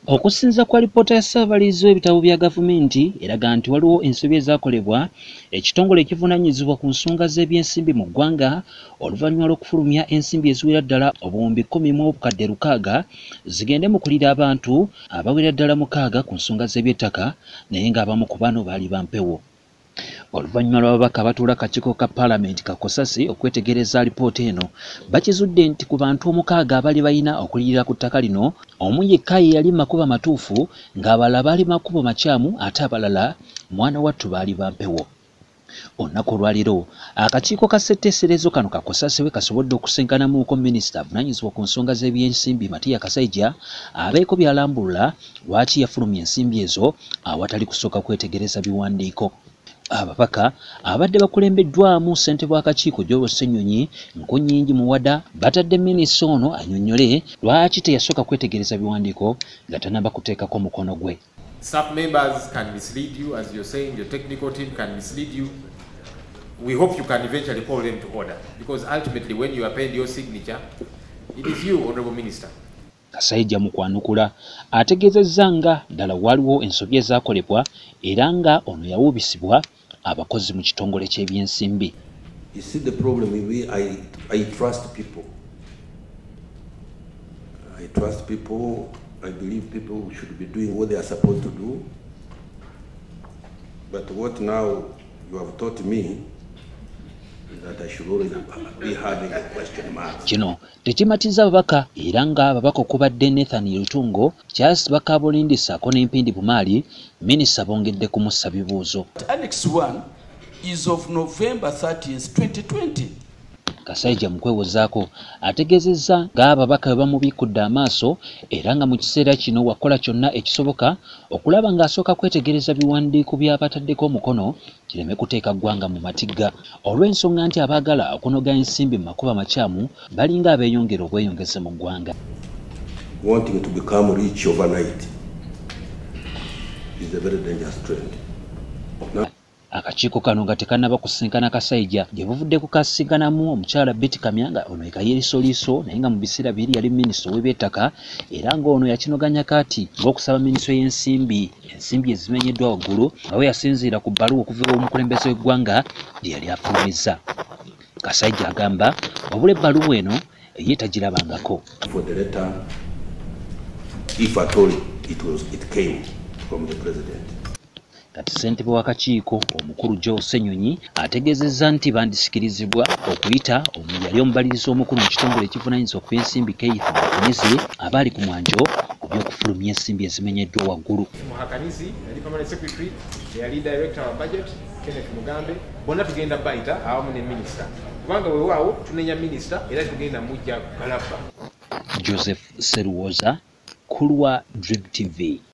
Okusinza kwa lipoota ya ssaabalizi w'ebitabo bya gavumenti eraga nti waliwo ensobi ezaakolebwa ekitongole ekivunaanyizibwa ku nsonga z'ebyensimbi mu ggwanga oluvannyuma lw'okufulumya ensimbi eziwera ddala obuwumbi 10,600 zigende mu kulira abantu abawera ddala 6 ku nsonga z'eby'ettaka naye ng'abamu ku bano baali bampewo. Oluvannyuma lw'ababaka abatuula akakiiko ka Palamenti ka Cosase okwetegereza alipoota eno bakizudde nti ku bantu 6 abaali balina okulirira ku ttaka lino omu yekka ye yali makubo matuufu ng'abalala baali makubo makyamu ate abalala mwana wattu baali bampewo. Olunaku olwaleero akakiiko ka ssetteeserezo kano ka Cosase we kasobodde okusenkanamuuko minisita avunaanyizibwa ku nsonga z'ebyensimbi Matiya Kasajja abeeko by'alambulula lwaki yafulumya ensimbi ezo awatali kusooka kwetegereza biwandiiko. Ababaka abadde bakulembeddwamu ssentebe w'akakiiko SSENYONYI Nkunyingi Muwada batadde minisita ono annyonnyole lwaki teyasooka kwetegereza biwandiiko nga tannaba kuteekako mukono gwe. Staff members can mislead you, as you're saying, your technical team can mislead you. We hope you can eventually call them to order, because ultimately when you append your signature, it is you, Honorable Minister. Kasajja mu kwanukula ategeezezza nga ddala waliwo ensobi ezaakolebwa era nga ono yawuubisibwa abakozi mu kitongole ky'ebyensimbi. You see the problem with I trust people. I trust people. I believe people should be doing what they are supposed to do. But what now you have taught me is that I should always be having a question mark. Kino tekimatiza ababaka era nga ababaka okubadde Nathan Lutungo, Charles Bakabolindi ssaako n'Empindi Bumaali, minisita bongedde kumussa bibuuzo. Annex 1 is of November 30th, 2020. Kasajja mu kwewozaako ategeezezza ng'ababaka bwe bamubiikudde amaaso era nga mu kiseera kino wakola kyonna ekisoboka okulaba ng'asooka kwetegereza biwandiiko by'abataddeko omukono kireme kuteeka ggwanga mu matigga olw'ensonga nti abaagala okunoga ensimbi mu makubo amakyamu balinga abeeyongera obweyongeze mu ggwanga. Wanting to become rich overnight is a very dangerous trend. Akakiiko kano nga tekannaba kusinkana Kasajja gye buvudde kukasinkanamu omukyala Betty Kamyanga ono ekayeriisoliiso naye nga mu biseera biri yali minisita w'eby'ettaka era ng'ono yakinoganya kati ng'okusaba minisita y'ensimbi ensimbi ezimenyeddwa waggulu nga we yasinziira ku bbaluwa okuva omukulembeze w'eggwanga gye yali afulumizza. Kasajja agamba wabula ebbaluwa eno ye tagirabangako. For the letter, if at all it came from the president. Kati ssentebe w'akakiiko omukulu SSENYONYI ategeezezza nti bandisikirizibwa okuyita yali omubalirizi omukulu mu kitongole ekivunaanyizibwa ku byensimbi Keith Muhakanizi abaali ku mwanjo ku by'okufulumya ensimbi ezimenyeddwa waggulu. Muhakanizi yali permanent secretary, yali director wa budget Kenneth Mugambe, bonna tugenda bayita awamu ne minisita kubanga weewaawo tunenya minisita era tugenda mujja galabba. Joseph Seruwoza, Kulwa Dream TV.